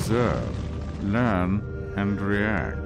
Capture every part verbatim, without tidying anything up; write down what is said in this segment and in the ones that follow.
observe, learn, and react.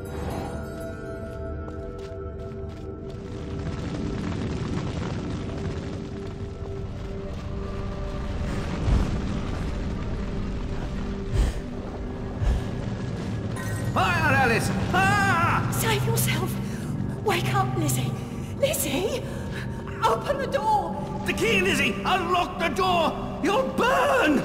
Fire, Alice! Ah! Save yourself! Wake up, Lizzie! Lizzie! Open the door! The key, Lizzie! Unlock the door! You'll burn!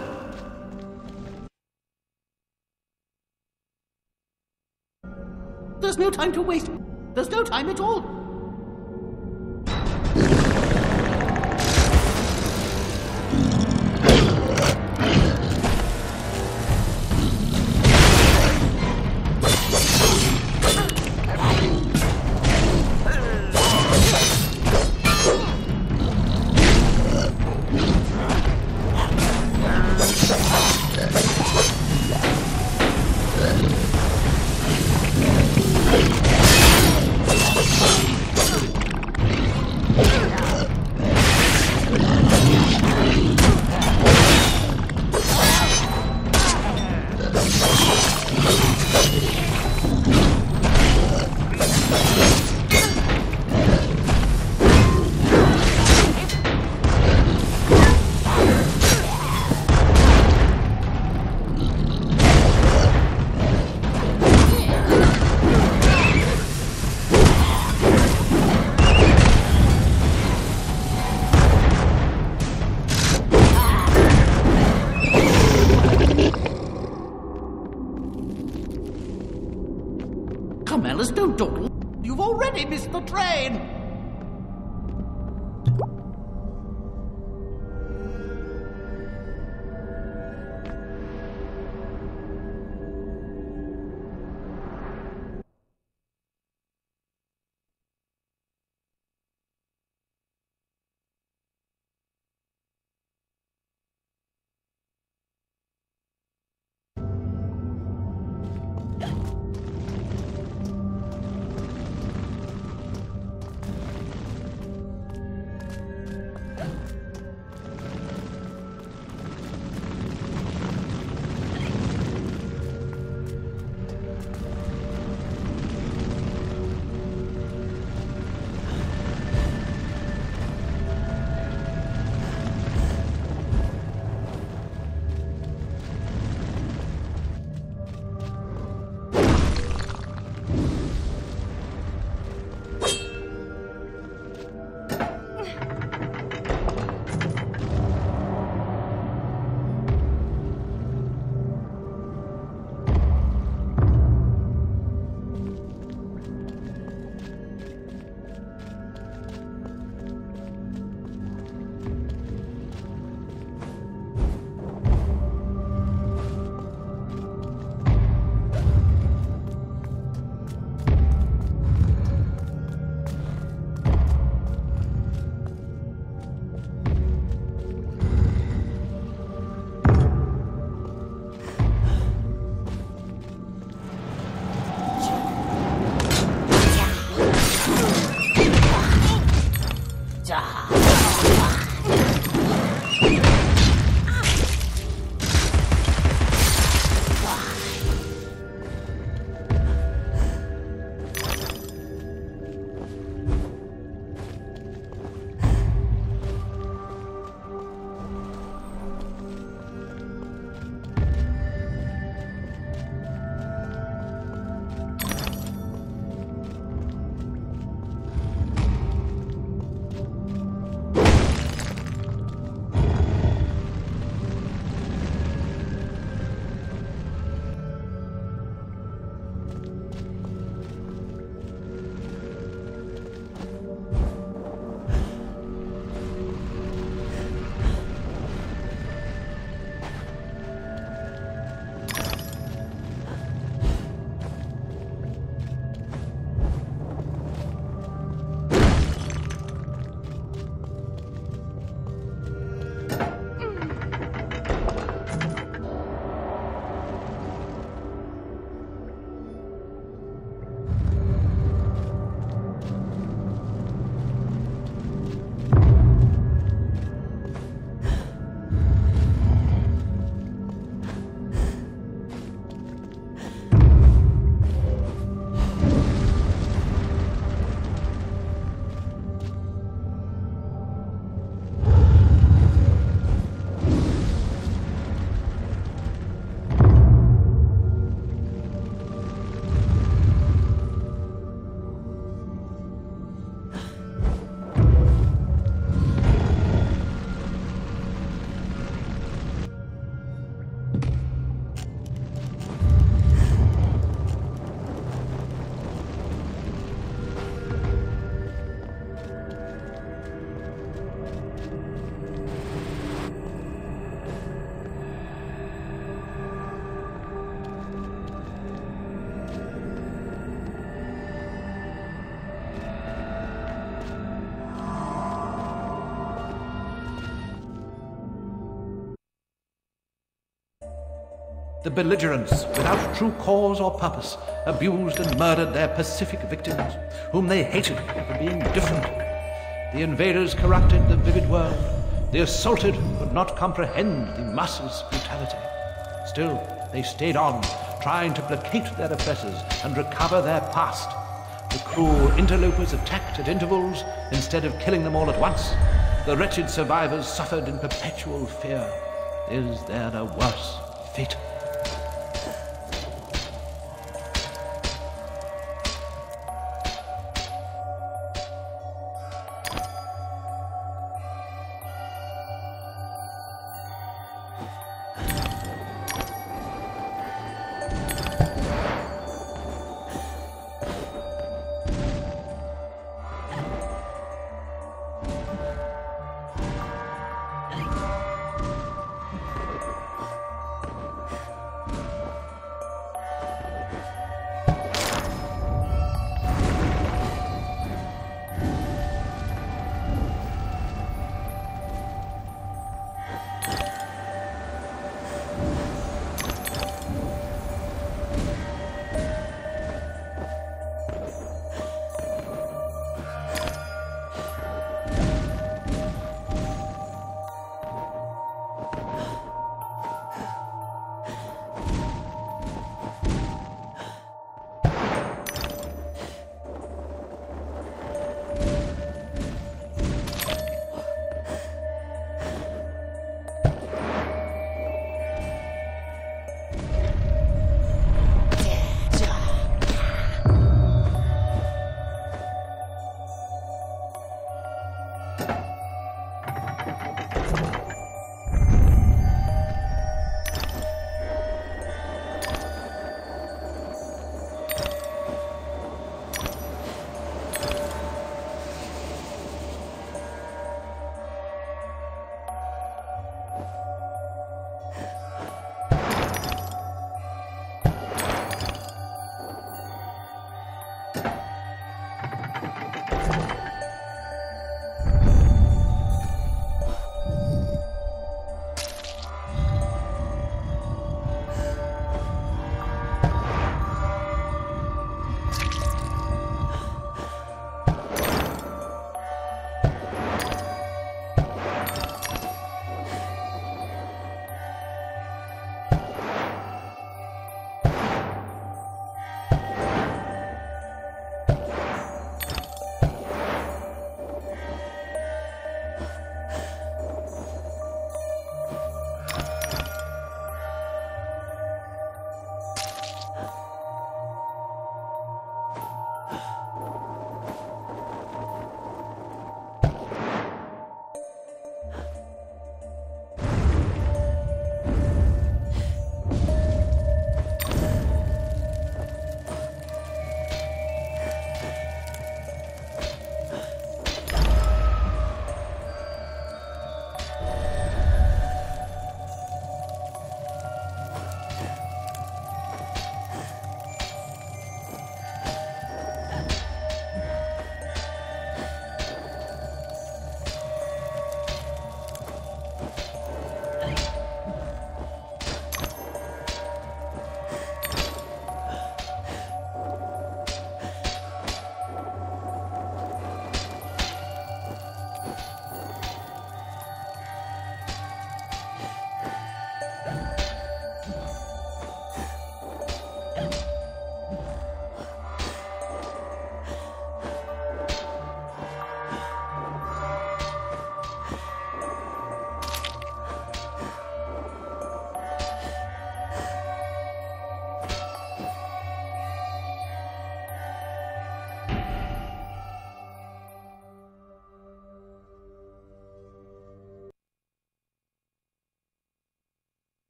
There's no time to waste. There's no time at all. Come, Alice, don't dawdle. You've already missed the train. The belligerents, without true cause or purpose, abused and murdered their pacific victims, whom they hated for being different. The invaders corrupted the vivid world. The assaulted could not comprehend the masses' brutality. Still, they stayed on, trying to placate their oppressors and recover their past. The cruel interlopers attacked at intervals instead of killing them all at once. The wretched survivors suffered in perpetual fear. Is there a worse fate?